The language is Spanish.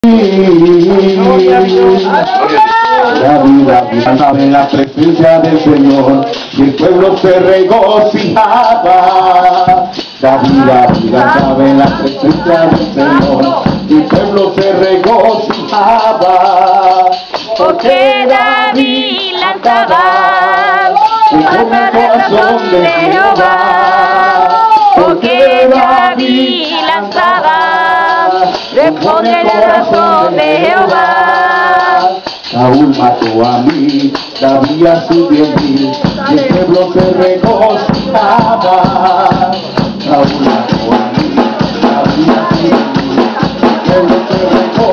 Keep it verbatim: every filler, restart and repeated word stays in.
David estaba en la presencia del Señor y el pueblo se regocijaba. David estaba en la presencia del Señor y el pueblo se regocijaba. Porque David lanzaba con el corazón de Jehová. Porque David lanzaba con el corazón de Jehová. Saúl mató a mí, David a su diez mil, y el pueblo se regocijaba. Saúl mató a mí, David a su diez mil, y el pueblo se regocijaba.